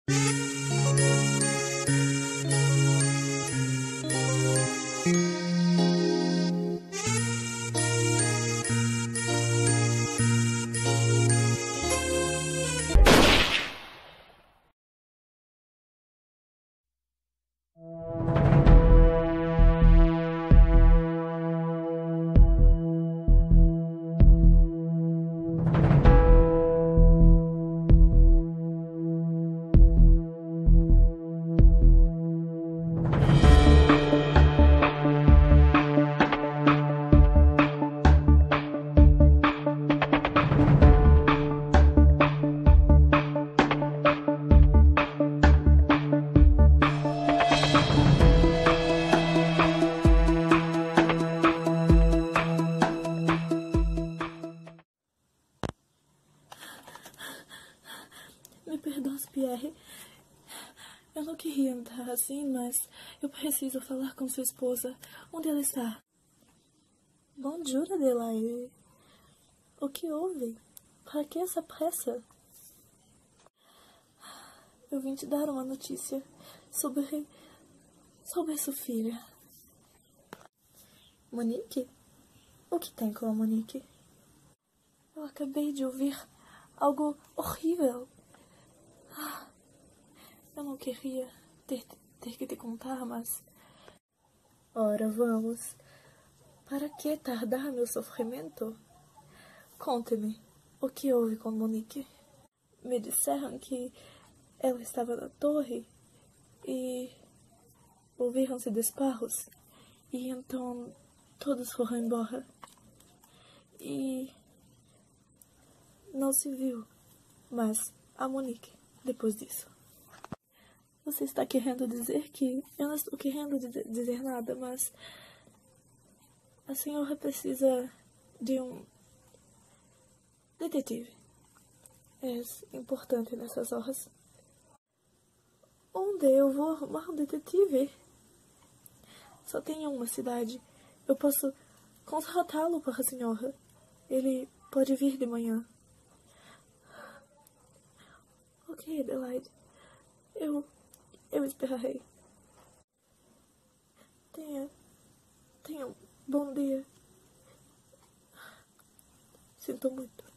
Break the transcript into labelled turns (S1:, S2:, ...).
S1: Me perdoe, Pierre. Eu não queria entrar assim, mas eu preciso falar com sua esposa. Onde ela está? Bonjour, Adelaide. O que houve? Para que essa pressa? Eu vim te dar uma notícia sobre sua filha. Monique? O que tem com a Monique? Eu acabei de ouvir algo horrível. Eu não queria ter que te contar, mas... Ora, vamos. Para que tardar meu sofrimento? Conte-me, o que houve com Monique? Me disseram que ela estava na torre e ouviram-se disparos. E então todos foram embora. E não se viu mais a Monique depois disso. Você está querendo dizer que... Eu não estou querendo dizer nada, mas... A senhora precisa de um detetive. É importante nessas horas. Onde eu vou arrumar um detetive? Só tem uma cidade. Eu posso contratá-lo para a senhora. Ele pode vir de manhã. Ok, Adelaide. Eu esperarei. Tenha um bom dia. Sinto muito.